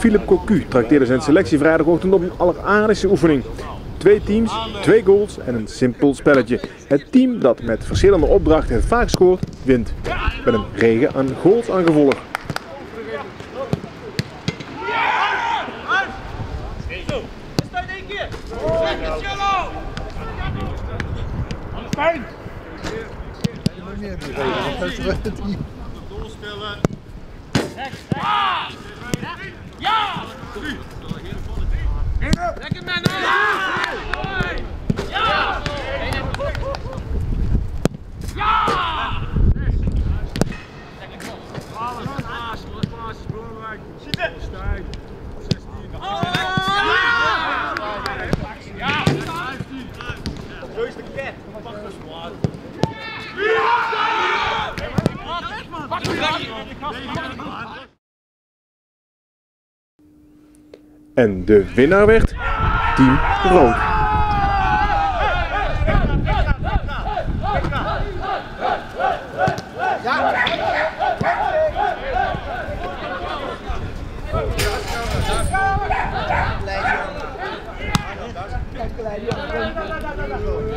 Philip Cocu trakteerde zijn selectie vrijdagochtend op een alleraardigste oefening. 2 teams, 2 goals en een simpel spelletje. Het team dat met verschillende opdrachten het vaak scoort, wint. Met een regen aan goals aan gevolg. Ja! Lekker man! Ja! Ja! Zo is de cat. En de winnaar werd Team Rood. Ja.